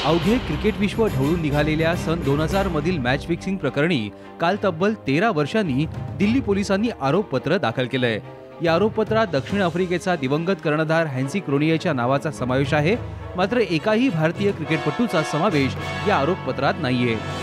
अवघे क्रिकेट विश्व ढवळून निघालेल्या सन 2000 मधील मॅच फिक्सिंग प्रकरणी काल तब्बल 13 वर्षांनी दिल्ली पोलिसांनी आरोपपत्र दाखल केलंय। या आरोपपत्रात दक्षिण आफ्रिकेचा दिवंगत कर्णधार हॅन्सी क्रोनियेच्या नावाचा समावेश आहे, मात्र एकाही भारतीय क्रिकेटपटूचा समावेश या आरोपपत्रात नाहीये।